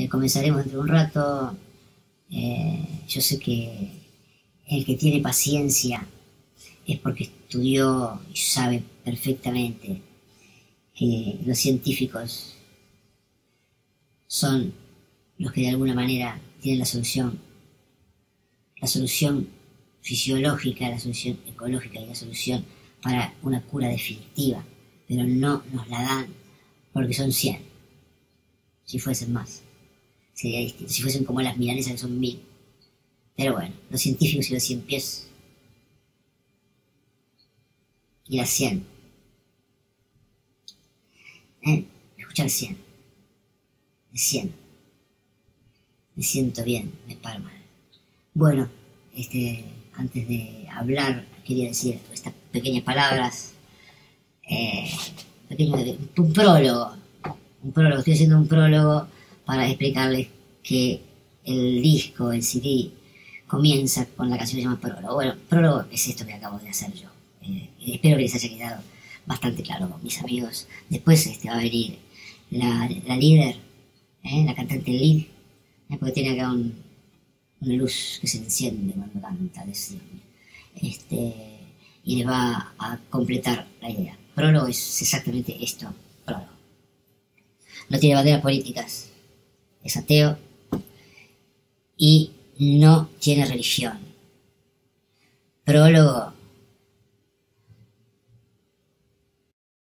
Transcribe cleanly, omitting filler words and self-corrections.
comenzaremos dentro de un rato. Yo sé que el que tiene paciencia es porque estudió y sabe perfectamente que los científicos son los que de alguna manera tienen la solución fisiológica, la solución ecológica y la solución para una cura definitiva, pero no nos la dan porque son 100. Si fuesen más, sería distinto. Si fuesen como las milanesas que son 1000. Pero bueno, los científicos y los 100 pies y las 100. Escuchar 100. De 100. Me siento bien, me paro mal. Bueno, antes de hablar, quería decir estas pequeñas palabras. Un prólogo. Estoy haciendo un prólogo para explicarles que el disco, el CD, comienza con la canción que se llama Prólogo. Bueno, Prólogo es esto que acabo de hacer yo. Espero que les haya quedado bastante claro, mis amigos. Después va a venir la líder, la cantante lead, porque tiene acá una luz que se enciende cuando canta, decirme. Y les va a completar la idea. Prólogo es exactamente esto, prólogo. No tiene banderas políticas, es ateo y no tiene religión. Prólogo